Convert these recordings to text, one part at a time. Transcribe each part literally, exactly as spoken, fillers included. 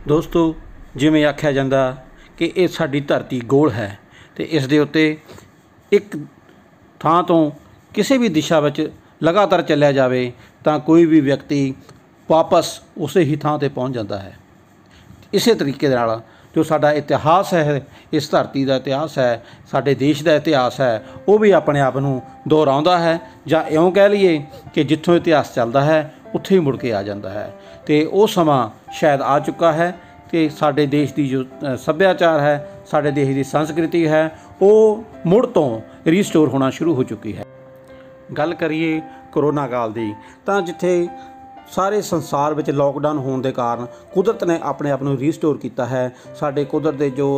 दोस्तों जिवें आख्या जाता कि ये साडी धरती गोल है तो इस दे उत्ते एक थां तो किसी भी दिशा विच लगातार चलिया जाए तो कोई भी व्यक्ति वापस उस ही थां ते पहुँच जाता है। इस तरीके दे नाल जो साडा इतिहास है, इस धरती का इतिहास है, साडे देश का इतिहास है, वो भी अपने आप नूं दोहराउंदा है जां इउं कह लीए कि जिथों इतिहास चलता है उत्थे ही मुड़ के आ जाता है। तो वो समा शायद आ चुका है कि साडे देश की जो सभ्याचार है, साडे देश की संस्कृति है, वो मुड़ तो रीस्टोर होना शुरू हो चुकी है। गल करिए कोरोना काल की, तो जिथे सारे संसार में लॉकडाउन होने के कारण कुदरत ने अपने आप को रीस्टोर किया है। साडे कुदरत के जो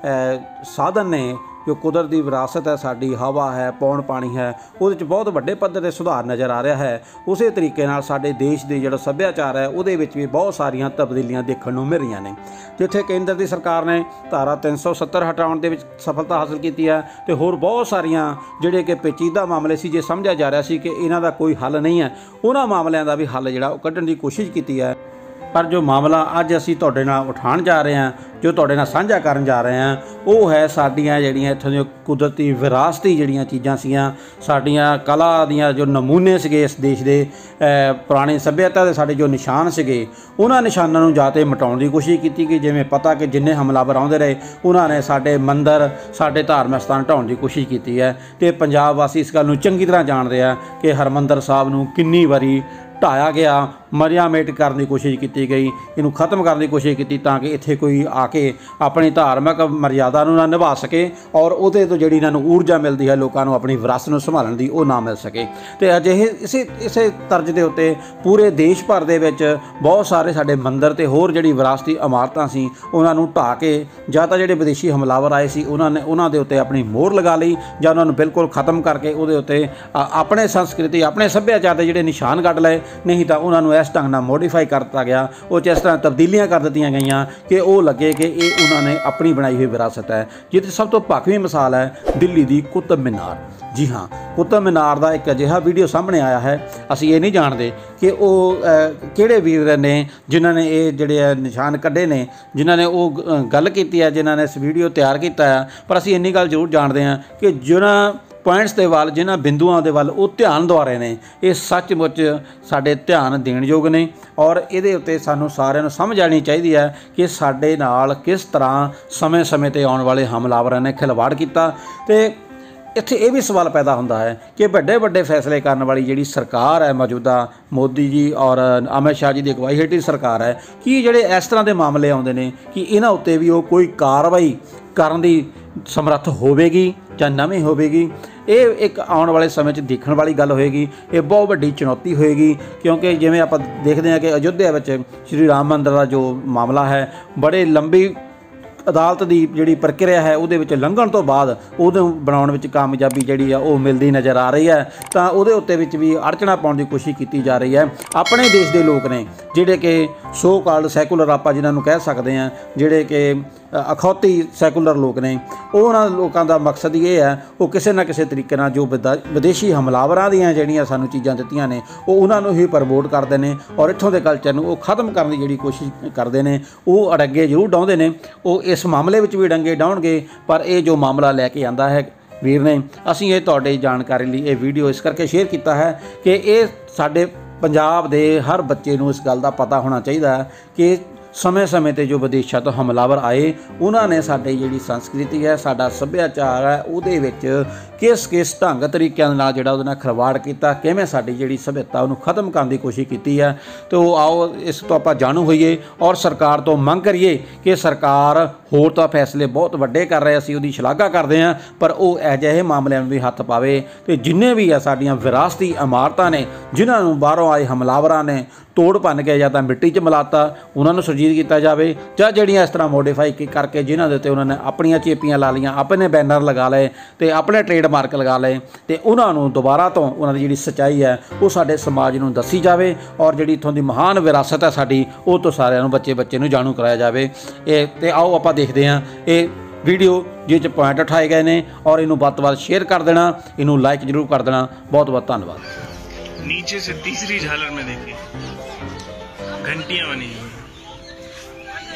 साधन ने, जो कुदरत की विरासत है, साडी हवा है, पौन पानी है, वो बहुत वड्डे पद्धर ते सुधार नज़र आ रहा है। उस तरीके नाल साडे देश के जो सभ्याचार है उहदे विच भी बहुत सारिया तब्दीलियां देखने को मिल रही ने। जिथे केंद्र की सरकार ने धारा तीन सौ सत्तर हटाउण दे विच सफलता हासिल की है तो होर बहुत सारिया जिहड़े कि पेचीदा मामले सी, जे समझा जा रहा सी कि इन्हां दा कोई हल नहीं है, उन्हां मामलों का भी हल जिहड़ा ओह कड्ढण दी कोशिश की है। पर जो मामला अज असी तुहाडे नाल उठाण जा रहे हैं, जो तुहाडे नाल साझा करन जा रहे हैं, वो है साडियां जिहड़ियां इत्थों दी कुदरती विरासती जिहड़ियां चीज़ां सीगियां, साडियां कला दियां जो नमूने सीगे इस देश दे पुरानी सभ्यता दे साडे जो निशान सीगे, उन्हां निशानां नूं जा ते मिटाउण दी कोशिश कीती कि जिवें पता कि जिन्ने हमलावर आउंदे रहे उन्हां ने साडे मंदिर, साडे धार्मिक स्थान ढाउण दी कोशिश कीती है। ते पंजाब वासी इस गल नूं चंगी तरह जाणदे आ कि हरमंदर साहब नूं किन्नी वारी ढाया गया, मरिया मेट करने की कोशिश की गई, इनू खत्म करने की कोशिश की ताकि इत्थे कोई आके अपनी धार्मिक मर्यादा ना निभा सके और उहदे तो जिहड़ी इन्हां नूं ऊर्जा मिलती है लोगों को अपनी विरासत नूं संभालण दी, वो ना मिल सके। तो अजिहे इसे इसे तर्ज के उत्ते पूरे देश भर दे विच बहुत सारे साडे मंदिर ते होर जिहड़ी विरासती इमारतां सी उन्हां नूं ढा के जां तां जिहड़े विदेशी हमलावर आए सी उन्हां ने उन्हां दे उत्ते अपनी मोहर लगा लई जां उन्हां नूं बिल्कुल खत्म करके उहदे उत्ते अपने संस्कृति, अपने सभ्याचार दे जिहड़े निशान कढ लए, नहीं तो उन्होंने इस ढंग मोडिफाई कर दिता गया, वो इस तरह तब्दीलियां कर दी गई कि वो लगे कि ये उन्होंने अपनी बनाई हुई विरासत है। जिस सब तो भखवी मिसाल है दिल्ली की कुतुब मीनार। जी हाँ, कुतुब मीनार का एक अजिहा वीडियो सामने आया है, असी ये नहीं जानते कि वो किहड़े वीर ने जिन्होंने ये जिहड़े निशान कड्ढे ने, जिन्होंने वो गल की है, जिन्होंने इस वीडियो तैयार किया है। पर असी इन्नी गल जरूर जानते हैं कि जिन्होंने पॉइंट्स के वाल, जिन्होंने बिंदुओं के वाल वो ध्यान द्वारे ने, ये सचमुच साडे ध्यान देण योग ने और ये उत्ते सानू सारिਆਂ ਨੂੰ समझ आनी चाहिए है कि साडे नाल किस तरह समय समय ते आने वाले हमलावरों ने खिलवाड़ किया। तो इत्थे ये भी सवाल पैदा होता है कि बड़े बड़े फैसले करने वाली जी सरकार है मौजूदा, मोदी जी और अमित शाह जी की अगवाई हेठी सरकार है, कि जिहड़े इस तरह के मामले आउंदे ने कि इन्हां उत्ते भी वो कोई कार्रवाई करन दी समर्थ होवेगी जां नहीं होवेगी, ये एक आने वाले समय च देखण वाली गल होएगी। ये बहुत वड्डी चुनौती होएगी क्योंकि जिवें आपां देखते हैं कि अयोध्या विच श्री राम मंदिर का जो मामला है बड़े लंबी अदालत की जिहड़ी प्रक्रिया है उहदे विच लंघण तो बाद उहदे बनाउण विच कामयाबी जिहड़ी आ वो मिलती नज़र आ रही है। तो उहदे उत्ते विच भी अड़चना पाउण की कोशिश की जा रही है। अपने देश के लोग ने जिहड़े कि सो काल्ड सैकुलर आपां जिन्हां नूं कह सकते हैं, जिहड़े कि अखौती सैकुलर लोग ने, उन्हां लोगों का मकसद ये है वो किसी न किसी तरीके नाल जो विदेशी हमलावरां दीयां जिहड़ियां सानूं चीज़ां दित्तियां ने वो उन्हां नूं ही प्रमोट करदे ने और इत्थों दे कल्चर नूं वो खत्म करने की जिहड़ी कोशिश करदे ने। वो अड़ंगे जरूर डाउंदे ने, वो इस मामले विच भी डंगे डाउणगे, पर यह जो मामला लैके आंदा है वीर ने, असीं ये तुहाडे जानकारी लई ये वीडियो इस करके शेयर किया है कि ये साडे पंजाब दे हर बच्चे नूं इस गल दा पता होना चाहिए कि समय समय ते जो विदेशों तो हमलावर आए उन्होंने साडी जिहड़ी संस्कृति है, साडा सभ्याचार है, उहदे विच किस किस ढंग तरीक़े नाल जिहड़ा उहदे नाल खिलवाड़ कीता, किवें साडी जिहड़ी सभ्यता उहनूं खत्म करने की कोशिश की है। तो आओ इस तो आपां जाणू होईए और सरकार तो मंग करिए कि सरकार होर तां फैसले बहुत वड्डे कर रहे, असीं उहदी शलाघा करदे हां, पर वो अजिहे मामलिਆਂ में भी हत्थ पावे। तो जिन्ने भी आ साडियां विरासती इमारतां ने जिन्हां नूं बाहरों आए हमलावरां ने तोड़ भन के या तो मिट्टी च मिलाता, उन्होंने सुरजीत किया जाए, जां जिहड़ियां इस तरह मॉडिफाई करके जिन्हां दे उत्ते उन्होंने अपनियां चेपियां ला लियां, अपने बैनर लगा लए ते अपने ट्रेड मार्क लगा लए, तो उन्होंने दोबारा तो उन्होंने जिहड़ी सच्चाई है वो साडे समाज नूं दसी जाए और जिहड़ी इत्थों दी महान विरासत है साडी वो तो सारिਆਂ नूं बच्चे बच्चे नूं जाणू कराया जाए। ये ते आओ आपां देखदे हां ये वीडियो जिस च पॉइंट उठाए गए हैं और इनू वध तो वध शेयर कर देना, इनू लाइक जरूर कर देना। बहुत बहुत धन्यवाद। नीचे से तीसरी झालर में देखिए घंटियां बनी हुई।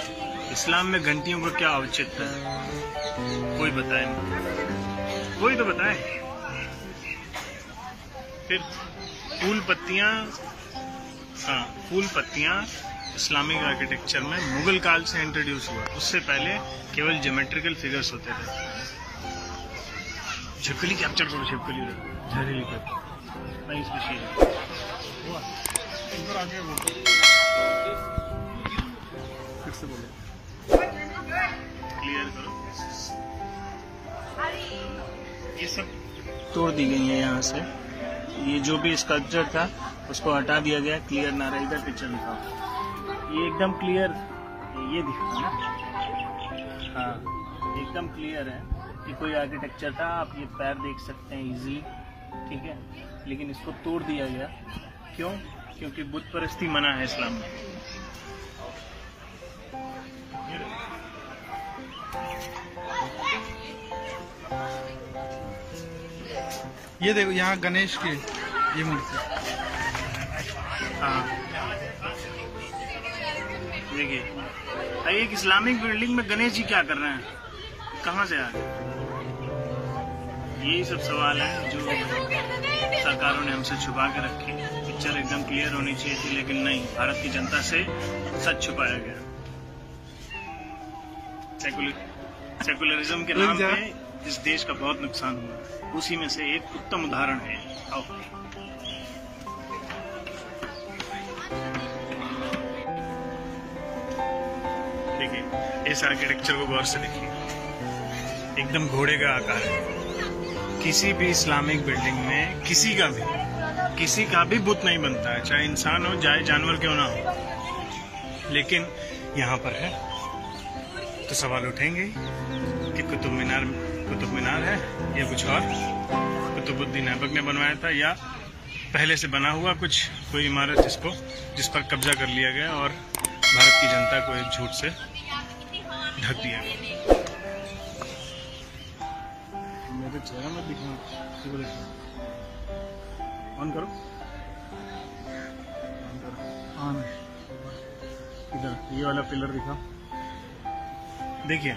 इस्लाम में घंटियों का क्या औचित्य है? कोई बताए नहीं, कोई तो बताए। फिर फूल पत्तियां, हाँ फूल पत्तियां इस्लामिक आर्किटेक्चर में मुगल काल से इंट्रोड्यूस हुआ। उससे पहले केवल ज्योमेट्रिकल फिगर्स होते थे। छिपकली कैप्चर करो, छिपकली जहरीली कर नहीं स्पेशल आगे बोलो, फिर से बोलो, क्लियर करो। ये सब तोड़ दी गई है यहाँ से। ये जो भी स्कल्पचर था उसको हटा दिया गया, क्लियर ना रहे। इधर पिक्चर दिखाओ, ये एकदम क्लियर, ये दिखा ना, हाँ एकदम क्लियर है कि कोई आर्किटेक्चर था। आप ये पैर देख सकते हैं इजीली, ठीक है, लेकिन इसको तोड़ दिया गया। क्यों? क्योंकि बुत परस्ती मना है इस्लाम में। ये देखो यहाँ गणेश की ये मूर्ति, हाँ देखिए, एक इस्लामिक बिल्डिंग में गणेश जी क्या कर रहे हैं, कहाँ से आ गए? यही सब सवाल है जो सरकारों ने हमसे छुपा के रखे। पिक्चर एकदम क्लियर होनी चाहिए थी, लेकिन नहीं, भारत की जनता से सच छुपाया गया। सेकुलर सेकुलरिज्म के नाम पे इस देश का बहुत नुकसान हुआ। उसी में से एक उत्तम उदाहरण है। आओ देखिए, इस आर्किटेक्चर को गौर से देखिए, एकदम घोड़े का आकार है। किसी भी इस्लामिक बिल्डिंग में किसी का भी किसी का भी बुत नहीं बनता है, चाहे इंसान हो चाहे जानवर क्यों ना हो। लेकिन यहाँ पर है तो सवाल उठेंगे कि कुतुब मीनार कुतुब मीनार है या कुछ और, कुतुबुद्दीन ऐबक ने बनवाया था, या पहले से बना हुआ कुछ कोई इमारत जिसको जिस पर कब्जा कर लिया गया और भारत की जनता को एक झूठ से ढक दिया गया। मेरे चेहरा में दिखना, ऑन करो, ऑन करो, ऑन। इधर ये वाला पिलर दिखा, देखिए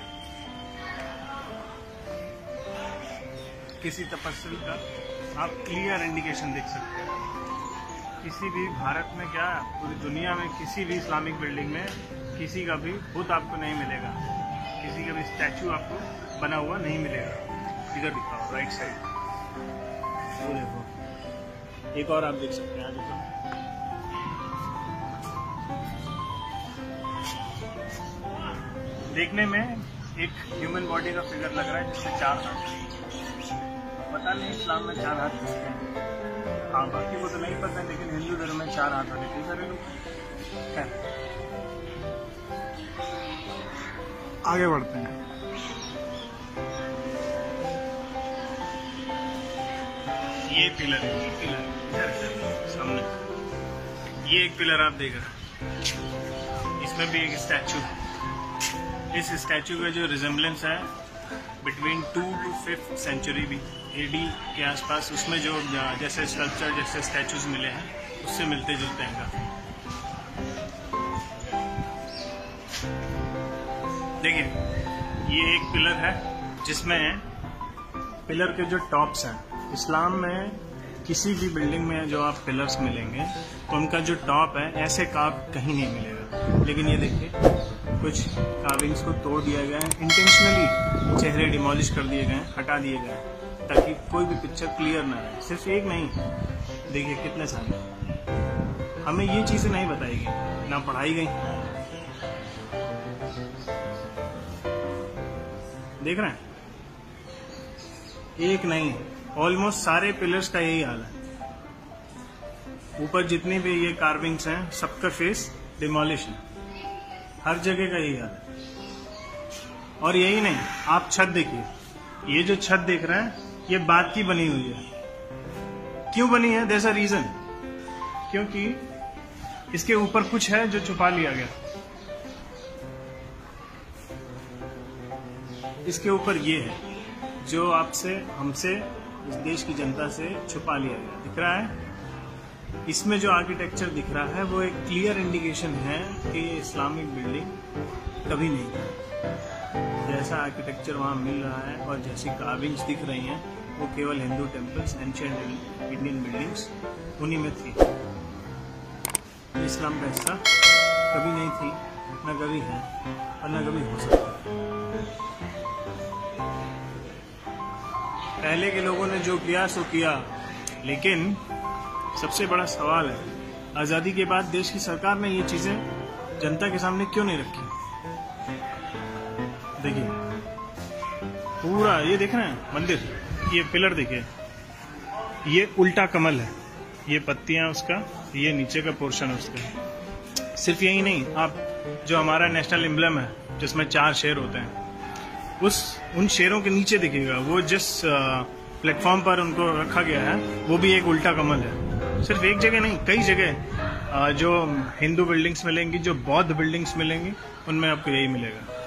किसी तपस्वी का आप क्लियर इंडिकेशन देख सकते हैं। किसी भी भारत में क्या, पूरी दुनिया में किसी भी इस्लामिक बिल्डिंग में किसी का भी बुत आपको नहीं मिलेगा, किसी का भी स्टैचू आपको बना हुआ नहीं मिलेगा। इधर दिखाओ, राइट साइड, वो देखो, एक और आप देख सकते हैं, देखो देखने में एक ह्यूमन बॉडी का फिगर लग रहा है जिससे चार हाथ, पता नहीं इस्लाम में चार हाथ किसके हैं। हाँ बाकी वो तो नहीं पता, लेकिन हिंदू धर्म में चार हाथ होने कई सारे लोग हैं। आगे बढ़ते हैं। ये पिलर है, ये पिलर इधर सामने, ये एक पिलर आप देख रहे हैं, इसमें भी एक स्टैचू है। इस स्टैचू का जो रिजेम्बलेंस है between two to fifth century भी एडी के आसपास, उसमें जो जैसे स्कल्पचर जैसे स्टैचूज मिले हैं उससे मिलते जुलते हैं काफी। देखिए ये एक पिलर है जिसमें पिलर के जो टॉप्स हैं, इस्लाम में किसी भी बिल्डिंग में जो आप पिलर्स मिलेंगे तो उनका जो टॉप है ऐसे कार्व कहीं नहीं मिलेगा। लेकिन ये देखिए कुछ कार्विंग्स को तोड़ दिया गया है, इंटेंशनली चेहरे डिमोलिश कर दिए गए हैं, हटा दिए गए हैं ताकि कोई भी पिक्चर क्लियर ना रहे। सिर्फ एक नहीं, देखिए कितने सारे। हमें ये चीजें नहीं बताई गई, ना पढ़ाई गई। देख रहे हैं, एक नहीं, ऑलमोस्ट सारे पिलर्स का यही हाल है। ऊपर जितनी भी ये कार्विंग्स हैं सबका फेस डिमोलिश है, हर जगह का यही हाल है। और यही नहीं, आप छत देखिए, ये जो छत देख रहे हैं ये बात की बनी हुई है। क्यों बनी है? देयर इज अ रीजन, क्योंकि इसके ऊपर कुछ है जो छुपा लिया गया। इसके ऊपर ये है जो आपसे हमसे इस देश की जनता से छुपा लिया गया। दिख रहा है, इसमें जो आर्किटेक्चर दिख रहा है वो एक क्लियर इंडिकेशन है कि ये इस्लामिक बिल्डिंग कभी नहीं था। जैसा आर्किटेक्चर वहाँ मिल रहा है और जैसी कार्विंग्स दिख रही हैं वो केवल Hindu temples, ancient Indian buildings उन्हीं में थी। इस्लाम का हिस्सा कभी नहीं थी, न कभी है और न कभी हो सकता है। पहले के लोगों ने जो किया सो किया, लेकिन सबसे बड़ा सवाल है आज़ादी के बाद देश की सरकार ने ये चीज़ें जनता के सामने क्यों नहीं रखी। देखिए पूरा ये देख रहे हैं मंदिर, ये पिलर देखिए, ये उल्टा कमल है, ये पत्तियां उसका, ये नीचे का पोर्शन है उसका। सिर्फ यही नहीं, आप जो हमारा नेशनल एम्ब्लम है जिसमें चार शेर होते हैं, उस उन शेरों के नीचे दिखेगा वो जिस प्लेटफॉर्म पर उनको रखा गया है वो भी एक उल्टा कमल है। सिर्फ एक जगह नहीं, कई जगह जो हिंदू बिल्डिंग्स मिलेंगी, जो बौद्ध बिल्डिंग्स मिलेंगी, उनमें आपको यही मिलेगा।